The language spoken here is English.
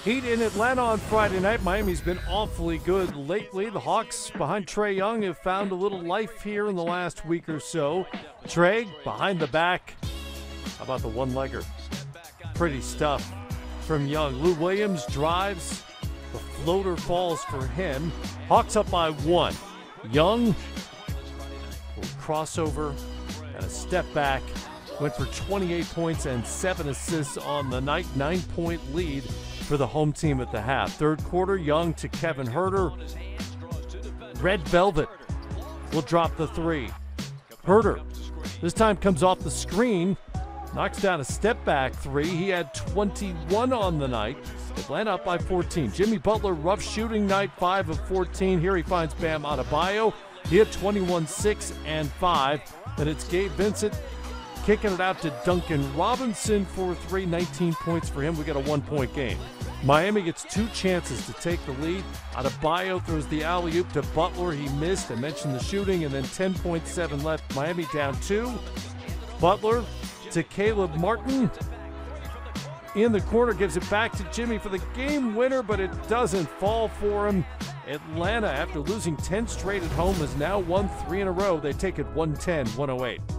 Heat in Atlanta on Friday night. Miami's been awfully good lately. The Hawks behind Trae Young have found a little life here in the last week or so. Trae behind the back. How about the one-legger? Pretty stuff from Young. Lou Williams drives. The floater falls for him. Hawks up by 1. Young, a little crossover and a step back. Went for 28 points and 7 assists on the night. 9-point lead for the home team at the half. Third quarter, Young to Kevin Huerter. Red Velvet will drop the 3. Huerter this time comes off the screen, knocks down a step-back 3. He had 21 on the night. Atlanta up by 14. Jimmy Butler, rough shooting night, 5 of 14. Here he finds Bam Adebayo. He had 21, 6, and 5. Then it's Gabe Vincent kicking it out to Duncan Robinson for 3, 19 points for him. We got a 1-point game. Miami gets 2 chances to take the lead. Adebayo throws the alley-oop to Butler. He missed. I mentioned the shooting, and then 10.7 left. Miami down 2. Butler to Caleb Martin. In the corner, gives it back to Jimmy for the game winner, but it doesn't fall for him. Atlanta, after losing 10 straight at home, has now won 3 in a row. They take it 110-108.